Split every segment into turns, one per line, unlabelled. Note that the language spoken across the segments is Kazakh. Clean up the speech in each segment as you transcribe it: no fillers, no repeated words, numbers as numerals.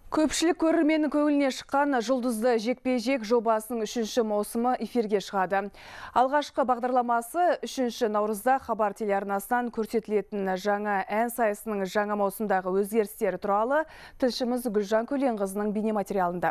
Көпшілік көрерменнің көңіліне шыққан жұлдызды жекпе-жек жобасының 3-ші маусымы эфирге шығады. Алғашқы бағдарламасы 3-ші наурызда Хабар телеарнасынан көрсетілетін жаңа ән сайысының жаңа маусымдағы өзгерістері туралы тілшіміз Гүлжан Көленқызының бейнематериалында.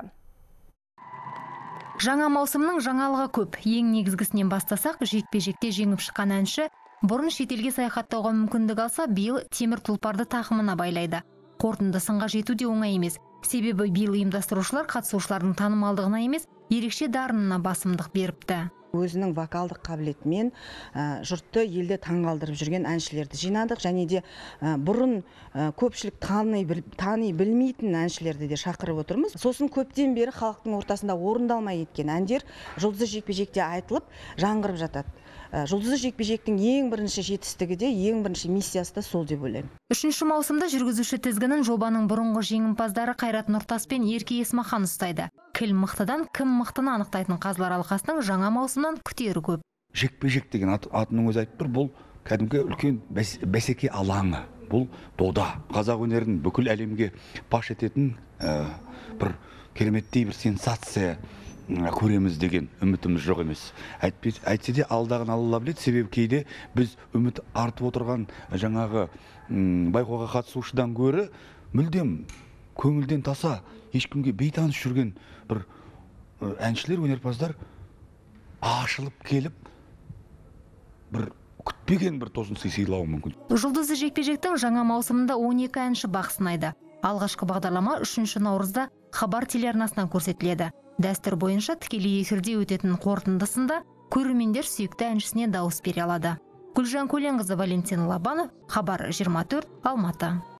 Жаңа маусымның жаңалығы көп. Ең негізгісінен бастасақ, жекпе-жекте жеңіп шыққан әнші бұрын шетелге саяхаттауға мүмкіндік алса, биыл темір тұлпарды тақымына байлайды. Қорытынды сынға жету де оңай емес. Себебі биыл ұйымдастырушылар қатысушылардың танымалдығына емес, ерекше дарынына басымдық беріпті.
Өзінің вокалдық қабілетімен жұртты елде таңғалдырып жүрген әншілерді жинадық, және де бұрын көпшілік тани білмейтін әншілерді де шақырып отырмыз. Сосын көптен бері халықтың ортасында орындалмай кеткен әндер жұлдызды жекпе-жекте айтылып, жаңғырып жатады. Жұлдызды жекпе-жектің ең бірінші жетістігі де, ең бірінші миссиясы да сол деп ойлаймын.
3-ші маусымда жүргізуші тізгінін жобаның бұрынғы жеңімпаздары Қайрат Нұртас пен Ерке Есмахан ұстайды. Кіл мықтыдан кім мықтыны анықтайтын қазылар алқасының жаңа маусымнан күтері көп.
Жекпе-жек деген атының өзі айтып тұр, бұл кәдімгі үлкен бәсеке алаңы. Бұл дода. Қазақ өнерін бүкіл әлемге паш ететін бір кереметтей бір сенсация көреміз деген үмітіміз жоқ емес. Әйтсе де алдағын Алла біледі, себебі кейде біз үміт артып отырған жаңағы байқауға қатысушыдан гөрі мүлдем көңілден таса, ешкімге бейтаныс жүрген бір әншілер, өнерпаздар ашылып келіп бір күтпеген бір тосын сый сыйлауы мүмкін.
Жұлдызды жекпе-жектің жаңа маусымында 12 әнші бақ сынайды. Алғашқы бағдарлама 3-ші наурызда Хабар телеарнасынан көрсетіледі. Дәстүр бойынша тікелей эфирде өтетін қорытындысында көрермендер сүйікті әншісіне дауыс бере алады. Гүлжан Көленқызы, Валентин Лобанов, Хабар 24, Алматы.